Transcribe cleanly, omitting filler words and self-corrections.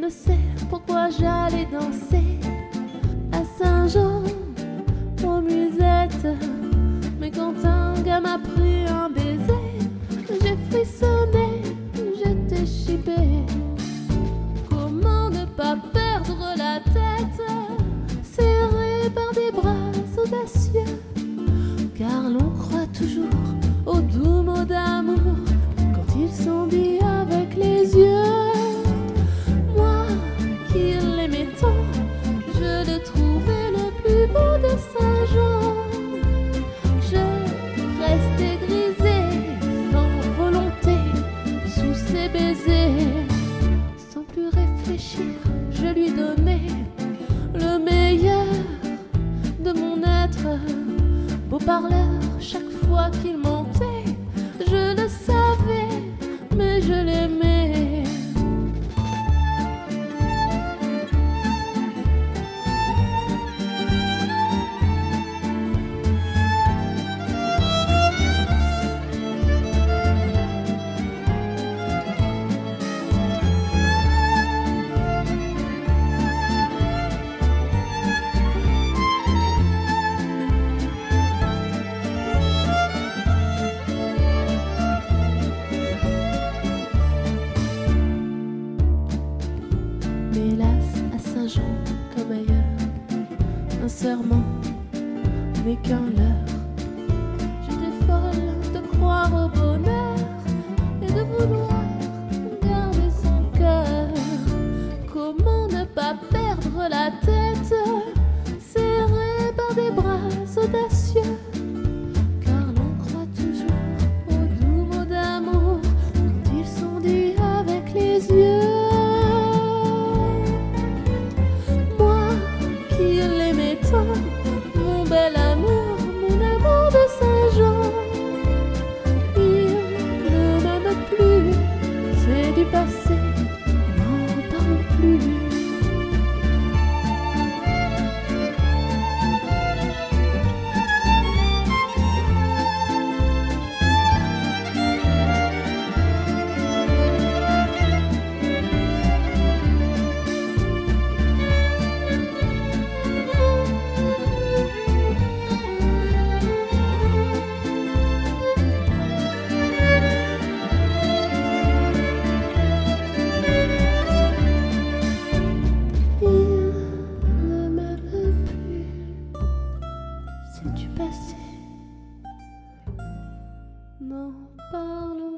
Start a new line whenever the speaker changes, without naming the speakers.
sais pourquoi j'allais danser à Saint-Jean aux musettes. Mais quand un gars m'a pris un baiser, j'ai frissonné, j'étais chippée. Comment ne pas perdre la tête, serrée par des bras audacieux, car l'on croit toujours aux doux mots d'amour quand ils sont dits avec les yeux. Moi qui l'aimais tant, je le trouvais le plus beau de Saint-Jean. Je restais grisée sans volonté sous ses baisers. Sans plus réfléchir, je lui donnais le meilleur de mon être. Beau parleur, chaque fois qu'il montait, je le savais, mais je l'aimais. Mais hélas, à Saint-Jean, comme ailleurs, un serment n'est qu'un leurre. J'étais folle de croire au bonheur et de vouloir garder son cœur. Comment ne pas perdre la tête, serrée par des bras audacieux, car l'on croit toujours aux doux mots d'amour quand ils sont dits avec les yeux. Mon bel amour, mon amour de Saint-Jean, il ne m'aime plus, c'est du passé, n'en parlons plus. C'est du passé, n'en parle